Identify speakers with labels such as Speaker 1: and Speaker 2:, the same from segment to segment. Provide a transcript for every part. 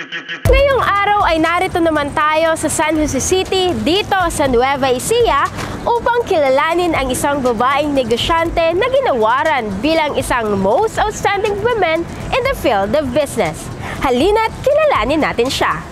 Speaker 1: Ngayong araw ay narito naman tayo sa San Jose City, dito sa Nueva Ecija, upang kilalanin ang isang babaeng negosyante na ginawaran bilang isang most outstanding women in the field of business. Halina't kilalanin natin siya.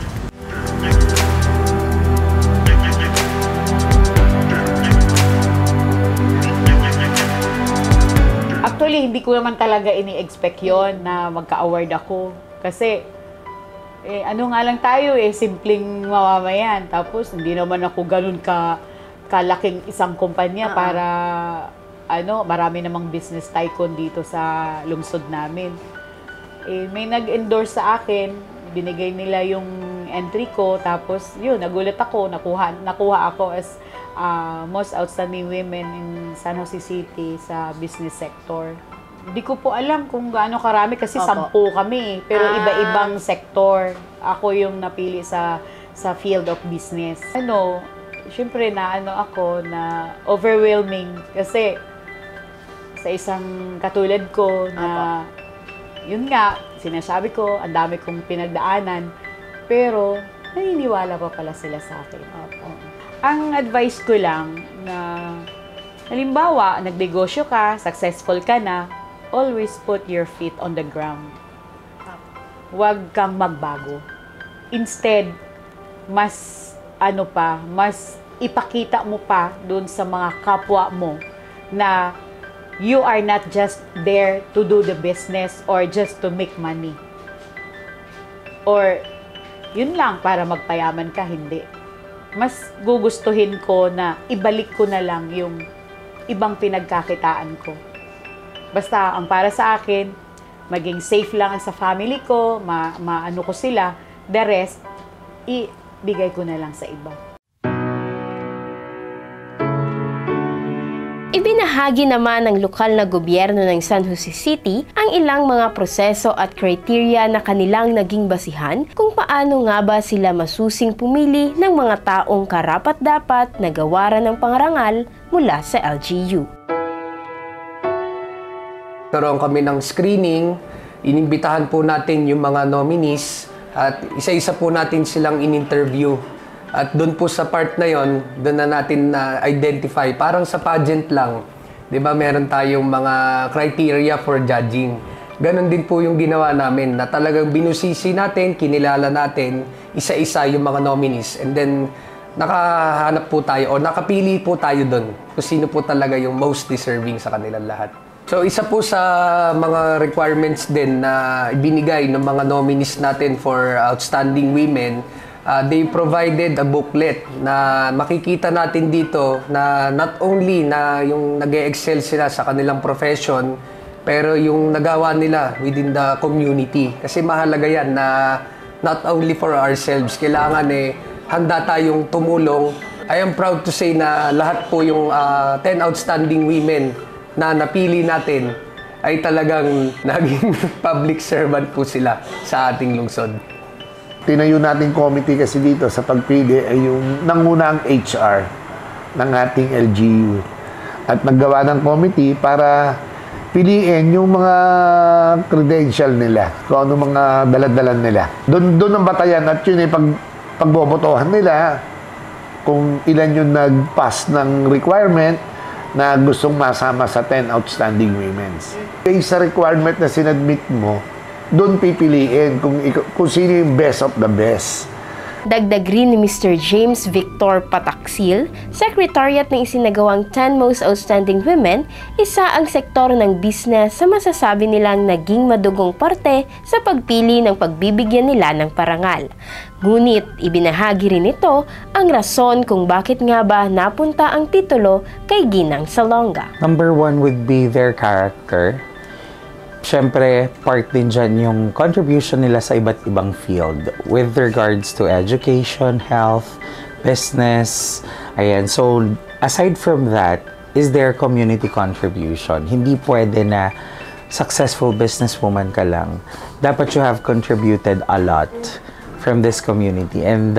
Speaker 2: Actually, hindi ko naman talaga ini-expect yon na magka-award ako. Kasi, ano nga lang tayo simpleng mamamayan. Tapos, hindi naman ako ganun kalaking isang kumpanya para, marami namang business tycoon dito sa lungsod namin. May nag-endorse sa akin, binigay nila yung entry ko. Tapos, yun, nagulat ako, nakuha ako as most outstanding women in San Jose City sa business sector. Hindi ko po alam kung gaano karami kasi 10 kami, pero iba-ibang sektor. Ako yung napili sa field of business. Syempre ako na overwhelming kasi sa isang katulad ko na yun nga, sinasabi ko, ang dami kong pinagdaanan, pero naniniwala pa pala sila sa akin. Ang advice ko lang na halimbawa, nagnegosyo ka, successful ka na, always put your feet on the ground. Huwag kang magbago. Instead, mas ipakita mo pa dun sa mga kapwa mo na you are not just there to do the business or just to make money. Or, yun lang, para magpayaman ka, hindi. Mas gugustuhin ko na ibalik ko na lang yung ibang pinagkakitaan ko. Basta, ang para sa akin, maging safe lang sa family ko, maano ko sila, the rest, ibigay ko na lang sa iba.
Speaker 1: Ibinahagi naman ng lokal na gobyerno ng San Jose City ang ilang mga proseso at kriteriya na kanilang naging basihan kung paano nga ba sila masusing pumili ng mga taong karapat-dapat na gawaran ng pangarangal mula sa LGU.
Speaker 3: Karoon kami ng screening, inimbitahan po natin yung mga nominees at isa-isa po natin silang in-interview. At doon po sa part na yon, doon na natin identify. Parang sa pageant lang, di ba meron tayong mga criteria for judging. Ganon din po yung ginawa namin na talagang binusisi natin, kinilala natin, isa-isa yung mga nominees. And then, nakahanap po tayo o nakapili po tayo doon kung sino po talaga yung most deserving sa kanilang lahat. So, isa po sa mga requirements din na ibinigay ng mga nominees natin for outstanding women, they provided a booklet na makikita natin dito na not only na yung nag-excel sila sa kanilang profession, pero yung nagawa nila within the community. Kasi mahalaga yan na not only for ourselves, kailangan handa tayong tumulong. I am proud to say na lahat po yung 10 outstanding women na napili natin ay talagang naging public servant po sila sa ating lungsod.
Speaker 4: Tinayo nating committee kasi dito sa pagpili ay yung nangunang HR ng ating LGU. At naggawa ng committee para piliin yung mga credential nila, kung ano mga daladalan nila. Doon ang batayan at yun ay pagbobotohan nila kung ilan yung nag-pass ng requirement na gustong masama sa 10 outstanding women. Based sa requirement na sinadmit mo, doon pipiliin kung sino yung best of the best.
Speaker 1: Dagdag rin ni Mr. James Victor Pataksil, Secretariat ng isinagawang 10 Most Outstanding Women, isa ang sektor ng business sa masasabi nilang naging madugong parte sa pagpili ng pagbibigyan nila ng parangal. Ngunit ibinahagi rin ito ang rason kung bakit nga ba napunta ang titulo kay Ginang Salonga.
Speaker 5: Number 1 would be their character. Siyempre, part din dyan yung contribution nila sa iba't ibang field with regards to education, health, business. Ayan. So, aside from that, is their community contribution. Hindi pwede na successful businesswoman ka lang. Dapat you have contributed a lot from this community. And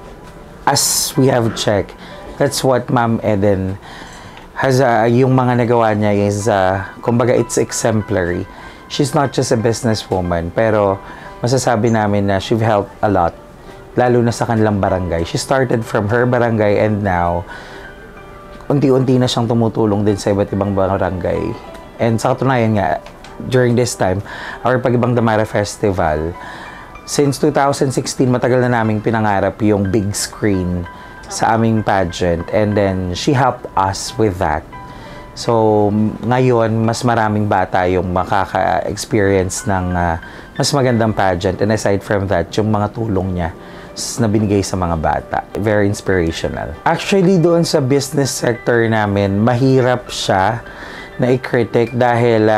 Speaker 5: as we have checked, that's what Ma'am Eden has, yung mga nagawa niya is, kumbaga, it's exemplary. She's not just a businesswoman, pero masasabi namin na she've helped a lot, lalo na sa kanilang barangay. She started from her barangay and now, unti-unti na siyang tumutulong din sa iba't ibang barangay. And sa katunayan nga, during this time, our Pag-ibang Damara Festival, since 2016, matagal na naming pinangarap yung big screen sa aming pageant. And then, she helped us with that. So, ngayon, mas maraming bata yung makaka-experience ng mas magandang pageant. And aside from that, yung mga tulong niya na binigay sa mga bata. Very inspirational. Actually, doon sa business sector namin, mahirap siya na i-critic dahil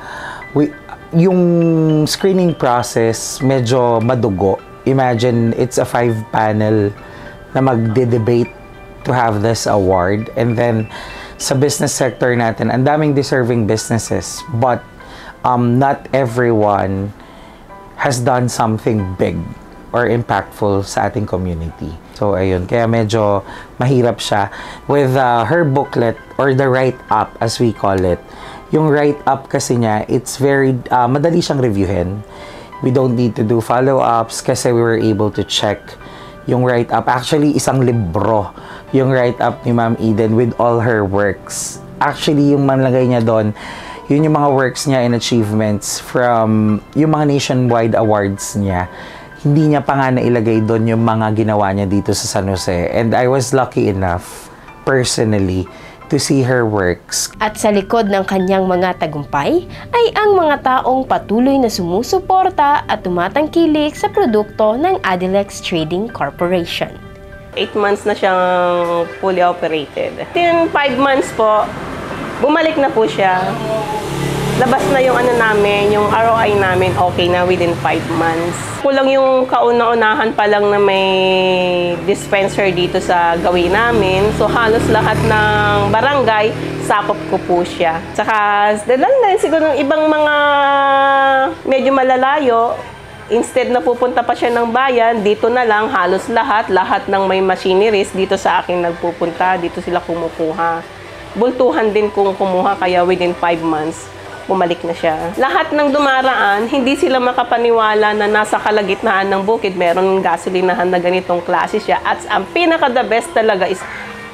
Speaker 5: yung screening process medyo madugo. Imagine, it's a 5-panel na magde-debate to have this award. And then, sa business sector natin, ang daming deserving businesses, but not everyone has done something big or impactful sa ating community. So, ayun. Kaya medyo mahirap siya. With her booklet, or the write-up as we call it, yung write-up kasi niya, it's very, madali siyang reviewin. We don't need to do follow-ups kasi we were able to check yung write-up. Actually, isang libro yung write-up ni Ma'am Eden with all her works. Actually, yung manlagay niya doon, yun yung mga works niya and achievements from yung mga nationwide awards niya. Hindi niya pa nga nailagay doon yung mga ginawa niya dito sa San Jose. And I was lucky enough, personally, to see her works.
Speaker 1: At sa likod ng kanyang mga tagumpay ay ang mga taong patuloy na sumusuporta at tumatangkilik sa produkto ng Adilex Trading Corporation.
Speaker 6: 8 months na siyang fully operated. Within 5 months po, bumalik na po siya. Labas na yung namin, yung ROI namin, okay na within 5 months. Kulang yung kauna-unahan pa lang na may dispenser dito sa gawin namin. So halos lahat ng barangay, sakop ko po siya. Tsaka, dahil siguro ng ibang mga medyo malalayo, instead na pupunta pa siya ng bayan, dito na lang, halos lahat ng may machineries, dito sa akin nagpupunta, dito sila kumukuha. Bultuhan din kung kumuha, kaya within 5 months, bumalik na siya. Lahat ng dumaraan, hindi sila makapaniwala na nasa kalagitnaan ng bukid, meron gasolinahan na ganitong klase siya. At ang pinaka-the best talaga is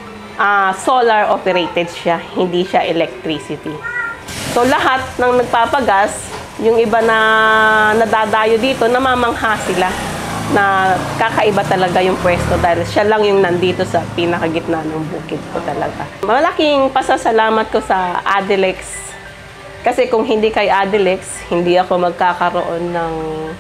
Speaker 6: solar operated siya, hindi siya electricity. So lahat ng nagpapagas, yung iba na nadadayo dito, namamangha sila na kakaiba talaga yung pwesto dahil siya lang yung nandito sa pinakagitna ng bukid po talaga. Malaking pasasalamat ko sa Adilex. Kasi kung hindi kay Adilex, hindi ako magkakaroon ng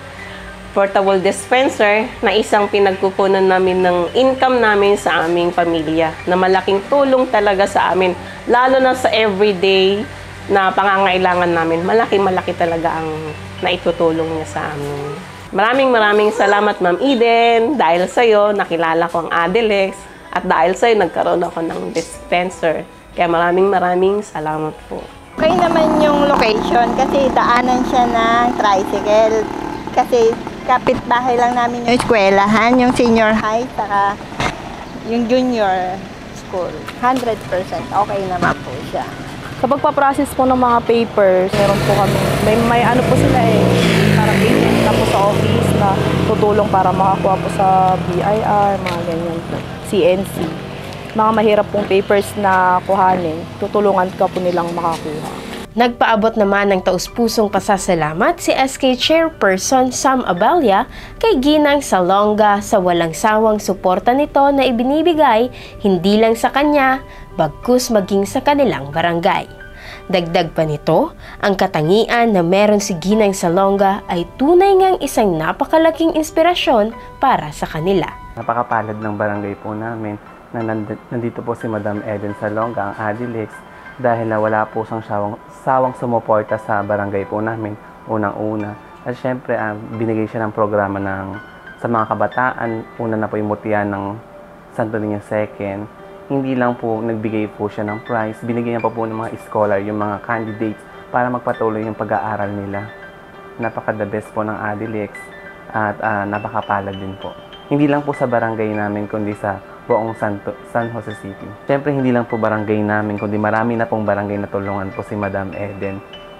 Speaker 6: portable dispenser na isang pinagkukunan namin ng income namin sa aming pamilya. Na malaking tulong talaga sa amin, lalo na sa everyday na pangangailangan namin. Malaki talaga ang naitutulong niya sa amin. Maraming salamat, Ma'am Eden. Dahil sa'yo, nakilala ko ang Adilex. At dahil sa'yo, nagkaroon ako ng dispenser. Kaya maraming salamat po.
Speaker 7: Okay naman yung location kasi daanan siya ng tricycle. Kasi kapitbahay lang namin yung eskwelahan, yung senior high, saka yung junior school. 100% okay naman po siya.
Speaker 8: Sa pagpaprocess po ng mga papers, meron po kami, may ano po sila parang agent na po sa office na tutulong para makakuha po sa BIR, mga ganyan po, CNC. Mga mahirap pong papers na kuhanin, tutulungan ka po nilang makakuha.
Speaker 1: Nagpaabot naman ng taus-pusong pasasalamat si SK Chairperson Sam Abella kay Ginang Salonga sa walang sawang suporta nito na ibinibigay hindi lang sa kanya, bagkus maging sa kanilang barangay. Dagdag pa nito, ang katangian na meron si Ginang Salonga ay tunay ngang isang napakalaking inspirasyon para sa kanila.
Speaker 9: Napakapalad ng barangay po namin na nandito po si Madam Eden Salonga, ang Adilex, dahil wala po siyang sawang sumuporta sa barangay po namin, unang-una. At syempre, binigay siya ng programa sa mga kabataan. Una na po yung mutihan ng Santo Niño II. Hindi lang po nagbigay po siya ng prize, binigyan niya po ng mga scholar, yung mga candidates, para magpatuloy yung pag-aaral nila. Napaka-the best po ng Adilex at napakapalad din po. Hindi lang po sa barangay namin, kundi sa buong San Jose City. Siyempre, hindi lang po barangay namin, kundi marami na pong barangay na tulungan po si Madam Eden.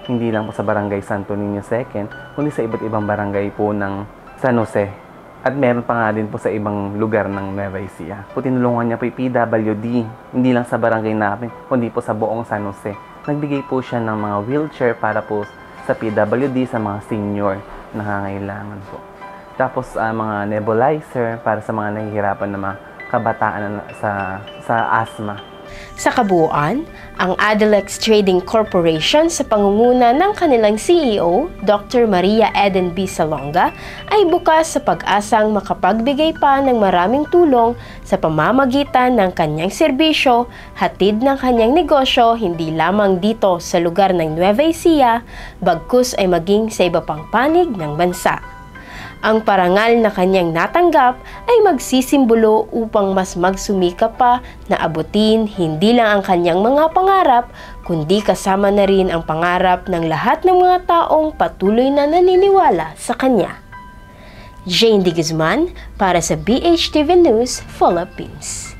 Speaker 9: hindi lang po sa Barangay Santo Niño II, kundi sa iba't ibang barangay po ng San Jose. At meron pa nga din po sa ibang lugar ng Nueva Ecija. Tinulungan niya po yung PWD, hindi lang sa barangay namin, kundi po sa buong San Jose. Nagbigay po siya ng mga wheelchair para po sa PWD sa mga senior na nangangailangan po. Tapos mga nebulizer para sa mga nahihirapan na mga kabataan sa asthma.
Speaker 1: Sa kabuuan, ang Adelex Trading Corporation sa pangunguna ng kanilang CEO, Dr. Maria Eden B. Salonga, ay bukas sa pag-asang makapagbigay pa ng maraming tulong sa pamamagitan ng kanyang serbisyo, hatid ng kanyang negosyo hindi lamang dito sa lugar ng Nueva Ecija, bagkus ay maging sa iba pang panig ng bansa. Ang parangal na kanyang natanggap ay magsisimbolo upang mas magsumikap pa na abutin hindi lang ang kanyang mga pangarap, kundi kasama na rin ang pangarap ng lahat ng mga taong patuloy na naniniwala sa kanya. Jane de Guzman para sa BHTV News Philippines.